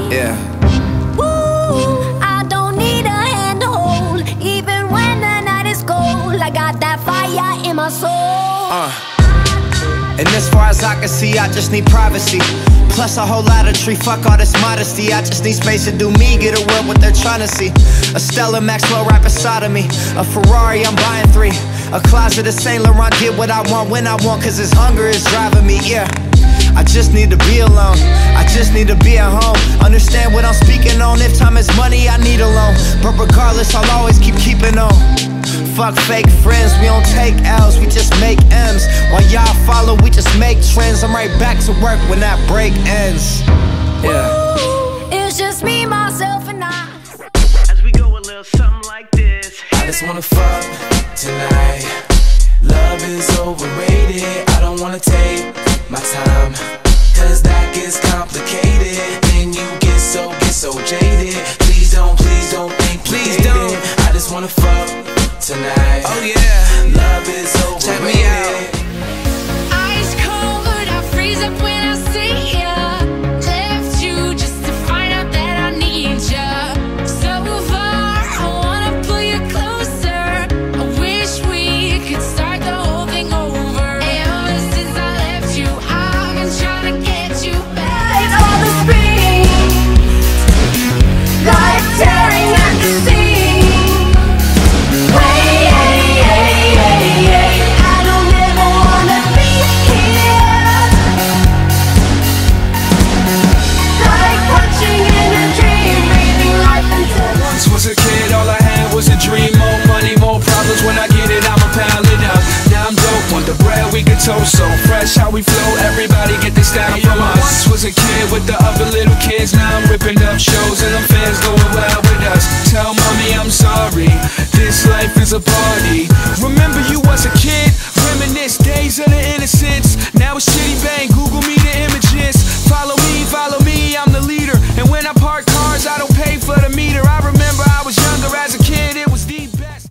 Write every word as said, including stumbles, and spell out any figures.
Yeah. Woo, I don't need a hand to hold, even when the night is cold. I got that fire in my soul. Uh. And as far as I can see, I just need privacy. Plus a whole lot of tree, fuck all this modesty. I just need space to do me, get away what they're trying to see. A Stella Maxwell right beside of me. A Ferrari, I'm buying three. A closet of Saint Laurent, get what I want when I want, cause this hunger is driving me, yeah. I just need to be alone, I just need to be at home. Understand what I'm speaking on, if time is money, I need a loan. But regardless, I'll always keep keeping on. Fuck fake friends, we don't take L's, we just make M's. While y'all follow, we just make trends. I'm right back to work when that break ends. Yeah. Woo, it's just me, myself, and I. As we go a little something like this. I just wanna fuck tonight. Love is overrated, I don't wanna take my time, cause that gets complicated. Then you get so, get so jaded. Please don't, please don't think, please don't. I just wanna fuck tonight. Oh yeah. Love is overrated. Check me out. Ice cold, I freeze up when I see ya. Left you just to find out that I need ya. So far, I wanna pull you closer. I wish we could start the whole thing over. Ever since I left you, I've been trying to get you back. It's all the speed, life tearing at the seams. Way, hey, hey, hey, hey. I don't ever wanna be here. Like watching in a dream, breathing life into the Once was a kid, all I had was a dream. More money, more problems. When I get it, I'ma pile it up. Now I'm dope, want the bread we could toast. So fresh how we flow, everybody get this style from us. Once was a kid with the other little kids. Now I'm ripping up shows and I'm